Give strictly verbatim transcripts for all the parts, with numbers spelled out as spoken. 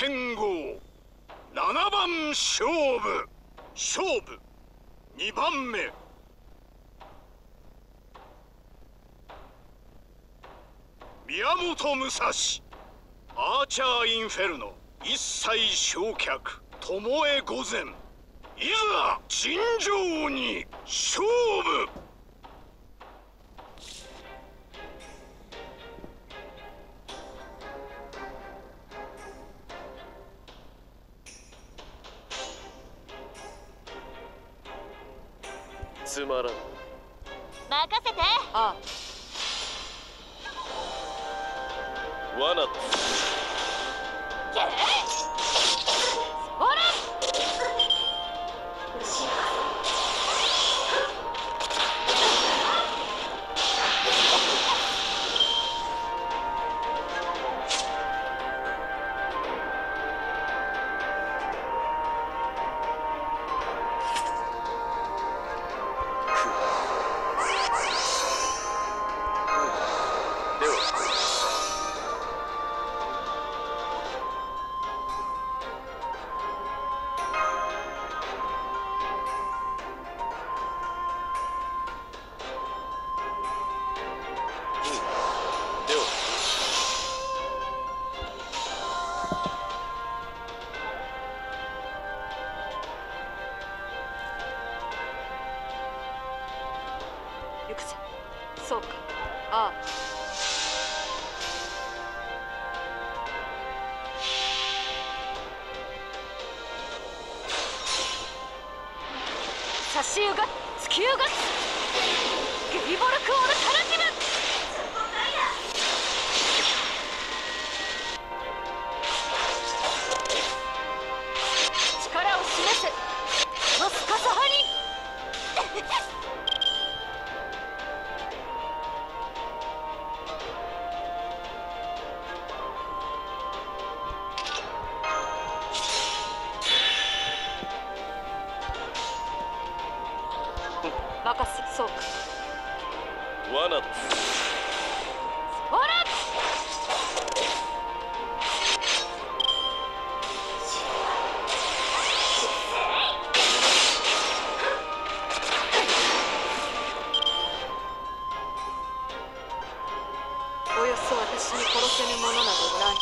剣豪ななばん勝負。勝負にばんめ。宮本武蔵アーチャーインフェルノ一切焼却巴御前。いざ尋常に勝負。 つまらん。 任せて。 ああ。罠。 やれ。ほら。 行くぞ。そうか。ああ。差し湯が突き湯がゲイボルクオルタラティブ。力を示せマスカサハニ。任せ。そうか。 罠。 ほら。およそ私に殺せぬものなどない。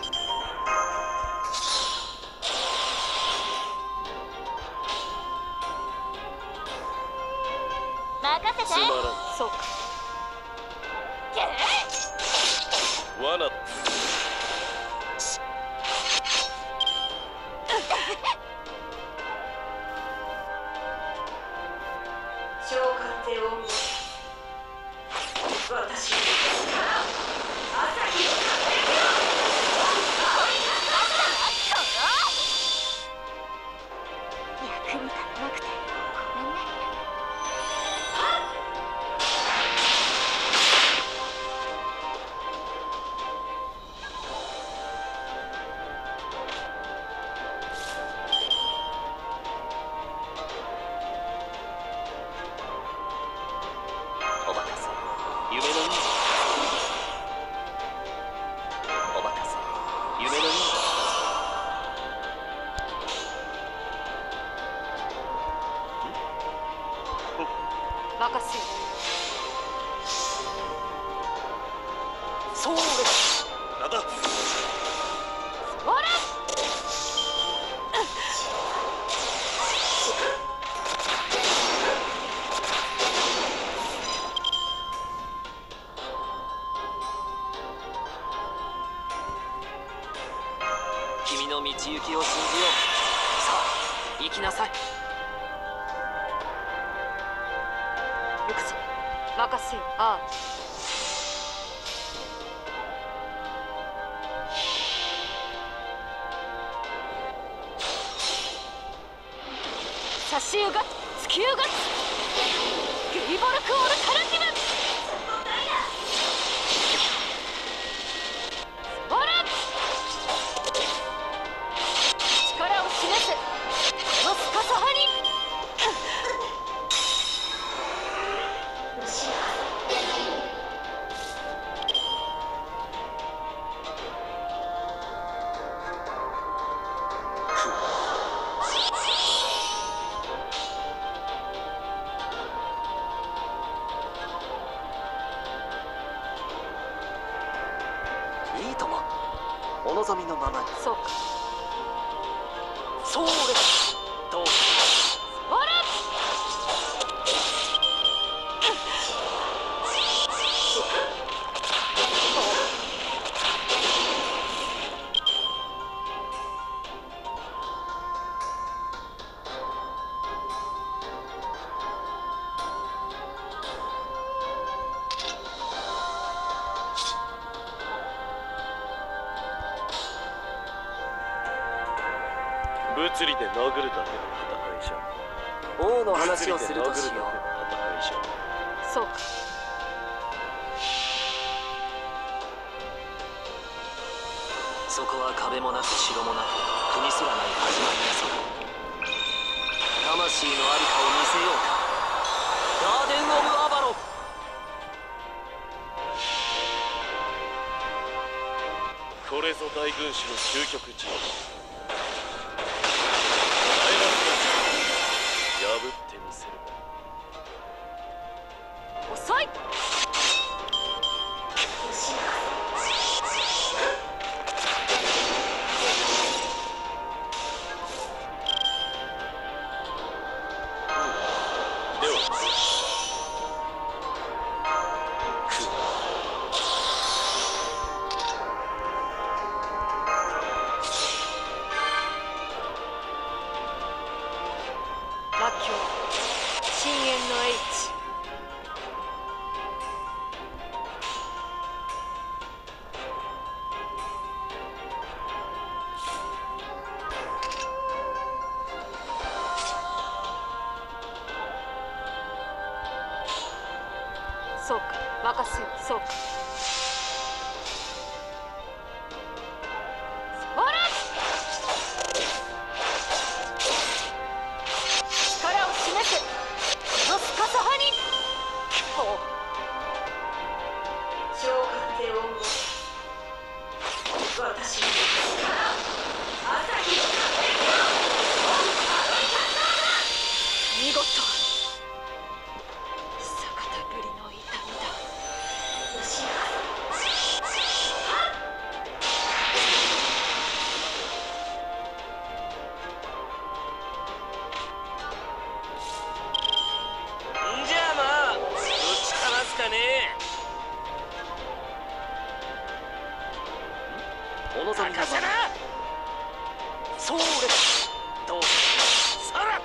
任せて。 つまらん。 そうか。 やれ。 罠。 召喚帝を見せ私の力を朝日を輝けよ。 役に立たなくてごめんね。 お任せ。夢のように。お任せ。夢のように。 任せよ。 そうです。なんだ。 ほら。 君の道行きを信じよう。さあ、行きなさい。 行くぞ。任せよ。ああ。差し湯が突き湯がゲイボルクオルタラティブ。ほら。力を示せマスカサハニ。 そうか。 そうですとほら物理で殴るだけの戦いじゃ。 王の話をするとしよう。 物理で殴るだけの戦いじゃ。 そうか。 そこは壁もなく城もなく国すらない始まりなさだ。魂のありかを見せようか。ガーデン・オブ・アバロン。 これぞ大軍師の究極陣。破ってみせる。 遅い。 では魔境深淵の H。 そうか。任せよ。そうか。ほら力を示せ。このスカサハに。ほう。 召喚で音楽私の力朝日の見事。久方ぶりの痛みだ。 牛がんじゃあまあぶちかますかね。お望みのままそうですとさら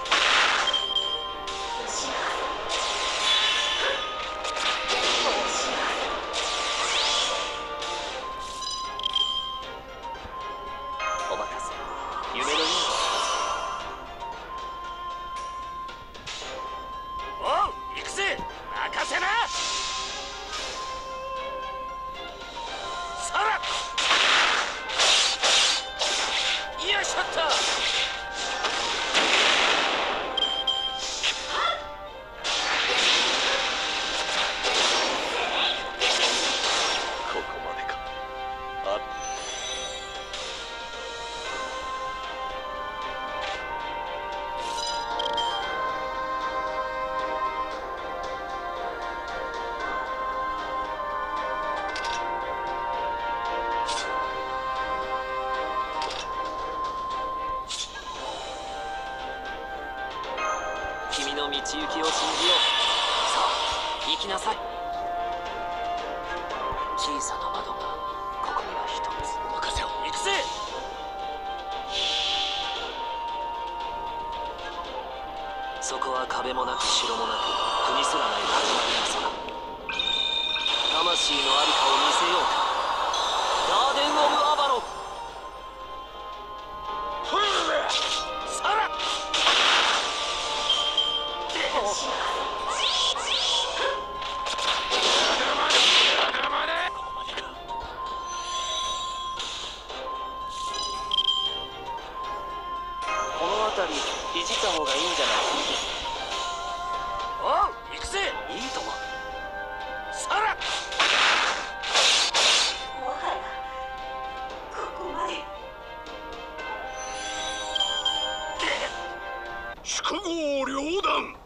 牛がお待たせ。夢のようなおう行くぜ。任せな。さらよいしょっと。 ここまでか。あ君の道行きを信じよう。さあ行きなさい。小さな窓がここには一つ。任せろ。行くぜ。そこは壁もなく城もなく国すらない始まりなさだ。魂のありかを見せようか。ガーデン・オブ・アバロン。さらこの辺りいじった方がいいんじゃないか。おう行くぜ。いいとも。さらもはやここまで宿業両断。